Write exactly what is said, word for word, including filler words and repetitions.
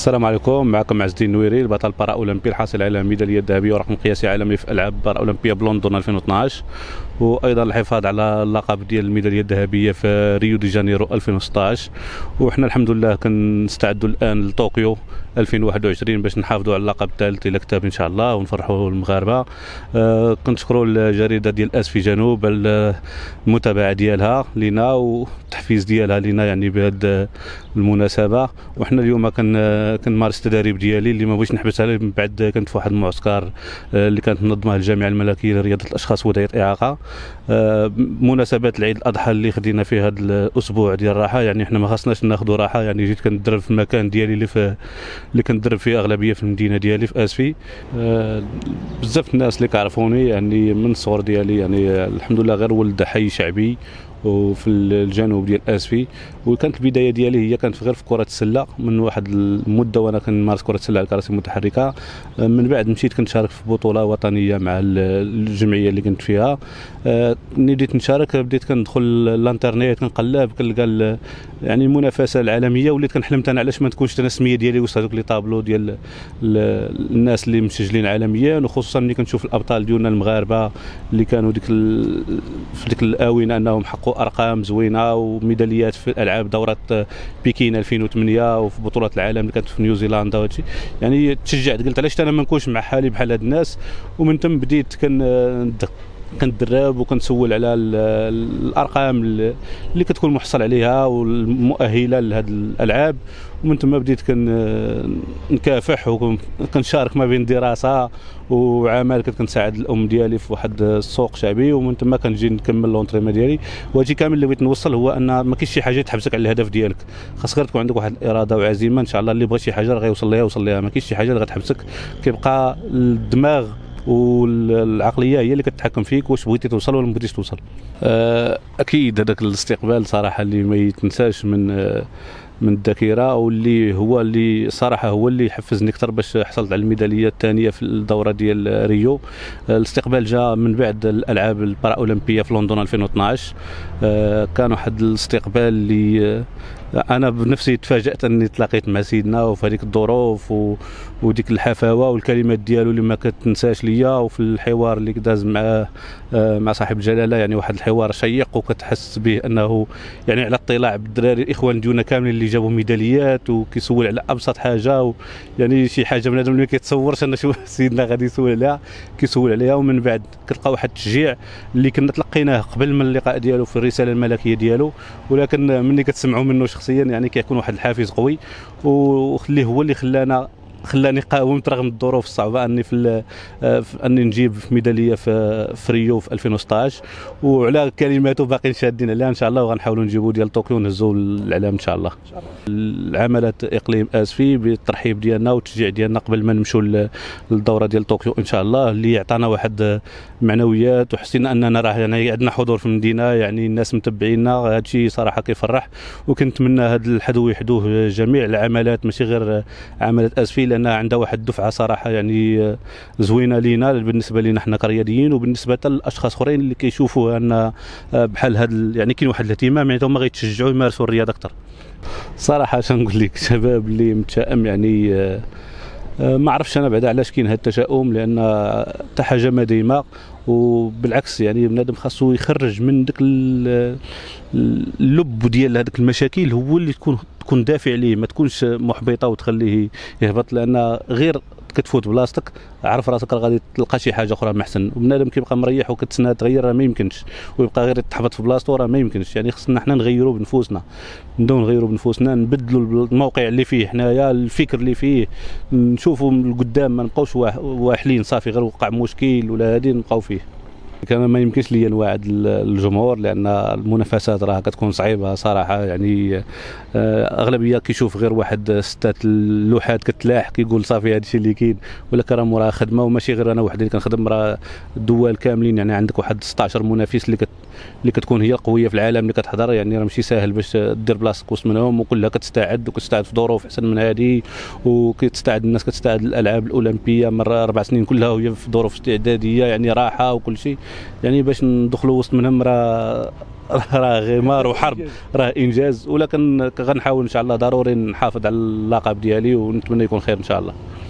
السلام عليكم. معكم عز الدين النويري، البطل البارا اولمبي الحاصل على الميداليه الذهبيه ورقم قياسي عالمي في العاب بارا اولمبيه بلندن ألفين واثناش، وايضا الحفاظ على اللقب ديال الميداليه الذهبيه في ريو دي جانيرو ألفين وستطاش. وحنا الحمد لله كنستعدوا الان لطوكيو ألفين وواحد وعشرين باش نحافظوا على اللقب الثالث الى كتاب ان شاء الله ونفرحوا المغاربه. أه كنشكروا الجريده ديال اس في جنوب على المتابعه ديالها لينا والتحفيز ديالها لينا يعني بهذه المناسبه. وحنا اليوم كن كنمارس التدريب ديالي اللي ما بغيتش نحبسها من بعد. كنت في واحد المعسكر اللي كانت منظمه الجامعه الملكيه لرياضه الاشخاص وذوي الاعاقه مناسبه العيد الاضحى اللي خدينا في هذا الاسبوع ديال الراحه. يعني حنا ما خاصناش ناخذوا راحه، يعني جيت كندرب في المكان ديالي اللي في اللي كندرب فيه اغلبيه في المدينه ديالي في اسفي. بزاف الناس اللي كيعرفوني يعني من الصغر ديالي، يعني الحمد لله غير ولد حي شعبي وفي الجنوب ديال اسفي. وكانت البدايه ديالي هي كانت غير في كره السله من واحد المده وانا كنمارس كره السله على الكراسي المتحركه. من بعد مشيت كنشارك في بطوله وطنيه مع الجمعيه اللي كنت فيها. ملي بديت نشارك بديت كندخل الانترنيت كنقلب كنلقى يعني المنافسه العالميه، وليت كنحلم انا علاش ما تكونش انا السميه ديالي وسط هذوك لي طابلو ديال الناس اللي مسجلين عالميا، وخصوصا ملي كنشوف الابطال ديالنا المغاربه اللي كانوا ديك في ديك الاونه انهم حققوا ارقام زوينه وميداليات في الالعاب دوره بكين ألفين وثمانية وفي بطوله العالم اللي كانت في نيوزيلندا وهادشي. يعني تشجعت قلت علاش انا ما نكونش مع حالي بحال هاد الناس. ومن ثم بديت كن كندرب وكنسول على الارقام اللي كتكون محصل عليها والمؤهله لهذه الالعاب. ومن ثم بديت كنكافح وكنشارك ما بين دراسه وعمل. كنت كنساعد الام ديالي في واحد السوق شعبي، ومن ثم كنجي نكمل لونطريمون ديالي. وهادشي كامل اللي بغيت نوصل هو ان ما كاينش شي حاجه تحبسك على الهدف ديالك، خاصك غير تكون عندك واحد الاراده وعزيمه ان شاء الله. اللي بغى شي حاجه غيوصل ليها يوصل ليها، ما كاينش شي حاجه اللي غتحبسك. كيبقى الدماغ والعقليه هي اللي كتحكم فيك واش بغيتي توصل ولا ما بغيتيش توصل. اكيد هذاك الاستقبال صراحه اللي ما يتنساش من من الذاكره، واللي هو اللي صراحه هو اللي حفزني اكثر باش حصلت على الميداليه الثانيه في الدوره ديال ريو. الاستقبال جاء من بعد الالعاب البارا اولمبيه في لندن ألفين واثناش. كان واحد الاستقبال اللي انا بنفسي تفاجات اني تلاقيت مع سيدنا وفي هذيك الظروف وديك الحفاوه والكلمات ديالو اللي ما كتنساش ليا. وفي الحوار اللي داز مع مع صاحب الجلاله يعني واحد الحوار شيق، وكتحس به انه يعني على اطلاع بالدراري الاخوان ديالنا كاملين اللي جابوا ميداليات، وكيسول على ابسط حاجه يعني شي حاجه بنادم ما كيتصورش ان شو سيدنا غادي يسول عليها كيسول عليها. ومن بعد كتلقى واحد التشجيع اللي كنا تلقيناه قبل من اللقاء ديالو في الرساله الملكيه ديالو، ولكن ملي كتسمعوا منه شخصيا يعني كيكون واحد الحافز قوي، واللي هو اللي خلانا خلاني قاومت رغم الظروف الصعبه اني في اني نجيب في ميداليه في في ريو في ألفين وستطاش. وعلى كلماته باقيين شادين عليها ان شاء الله، وغنحاولوا نجيبوا ديال طوكيو ونهزوا الاعلام ان شاء الله. العملات اقليم اسفي بالترحيب ديالنا والتشجيع ديالنا قبل ما نمشوا للدوره ديال طوكيو ان شاء الله، اللي عطانا واحد معنويات وحسينا اننا راه يعني عندنا حضور في المدينه، يعني الناس متبعينا. هذا الشيء صراحه كيفرح، وكنتمنى هذا الحدو يحدوه جميع العملات ماشي غير عملات اسفي، لان عندها واحد الدفعه صراحه يعني زوينه لينا بالنسبه لنا حنا كرياضيين، وبالنسبه للاشخاص اخرين اللي كيشوفوا ان بحال هذا يعني كاين واحد الاهتمام، يعني هما غيتشجعوا يمارسوا الرياضه اكثر. صراحه اش نقول لك شباب اللي متشائم يعني ما عرفتش انا بعدا علاش كاين هذا التشاؤم، لان حتى حاجه ما دايمه. وبالعكس يعني بنادم خاصو يخرج من داك اللب ديال هذيك المشاكل، هو اللي تكون تكون دافع ليه، ما تكونش محبطه وتخليه يهبط. لان غير كتفوت بلاصتك عرف راسك راه غادي تلقى شي حاجه اخرى محسن. وبنادم كيبقى مريح وكتسنى تغير راه ما يمكنش، ويبقى غير يتحبط في بلاصتو راه ما يمكنش. يعني خصنا حنا نغيروا بنفوسنا، نبداو نغيروا بنفوسنا، نبدلوا الموقع اللي فيه حنايا، الفكر اللي فيه، نشوفوا من القدام، ما نبقاوش واحلين صافي غير وقع مشكل ولا هادي نبقاو فيه. كان ما يمكنش ليا نواعد الجمهور لان المنافسات راه كتكون صعيبه صراحه. يعني اغلبيه كيشوف غير واحد ستات اللوحات كتلاح كيقول صافي هذا الشيء اللي كاين، ولكن راه راه خدمه، وماشي غير انا وحدي اللي كنخدم، راه الدول كاملين. يعني عندك واحد ستطاش منافس اللي كت اللي كتكون هي القويه في العالم اللي كتحضر. يعني راه ماشي ساهل باش دير بلاصتك وسط منهم، وكلها كتستعد وكتستعد في ظروف احسن من هذه، وكتستعد الناس كتستعد الالعاب الاولمبيه مره اربع سنين كلها وهي في ظروف استعداديه يعني راحه وكل شيء. يعني باش ندخلوا وسط منهم راه راه غمار وحرب، راه انجاز، ولكن غنحاول ان شاء الله ضروري نحافظ على اللقب ديالي ونتمنى يكون خير ان شاء الله.